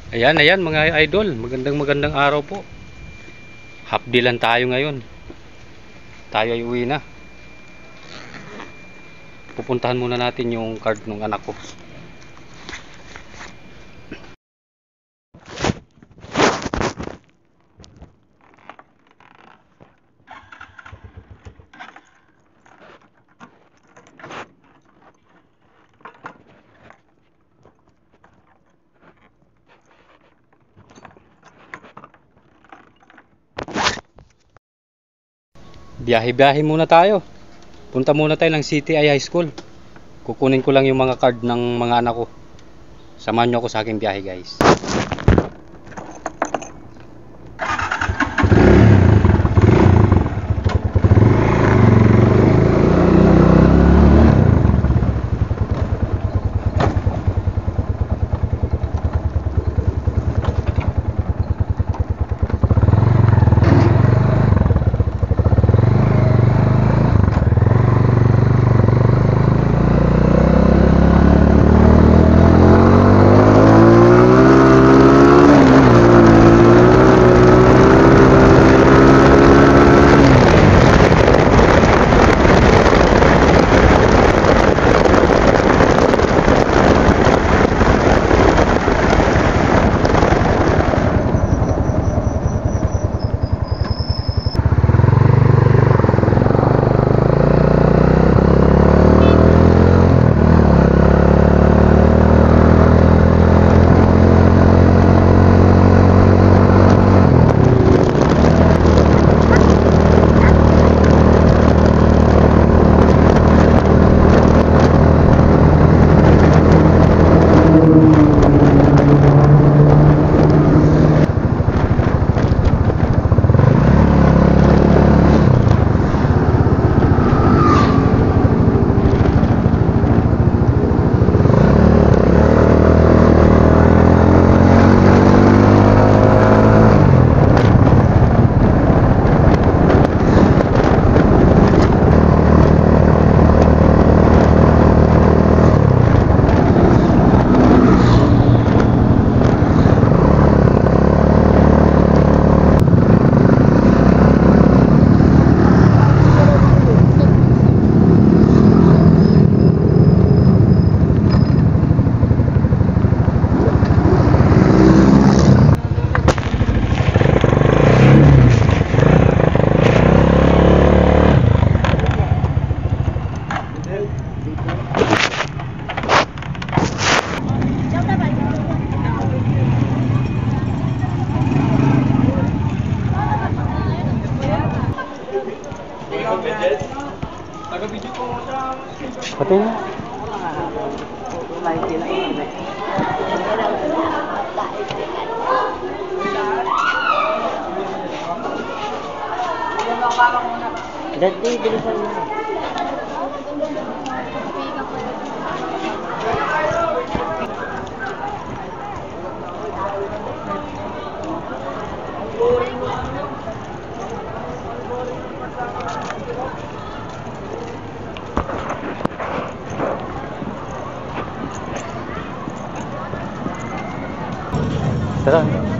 Ayan, ayan mga idol, magandang araw po. Half day lang tayo ngayon. Tayo ay uwi na. Pupuntahan muna natin yung card ng anak ko. Biyahe-biyahe muna tayo. Punta muna tayo ng CTI High School. Kukunin ko lang yung mga card ng mga anak ko. Samahan nyo ako sa aking biyahe, guys. Pati na. Dati, bilisan mo. Tara.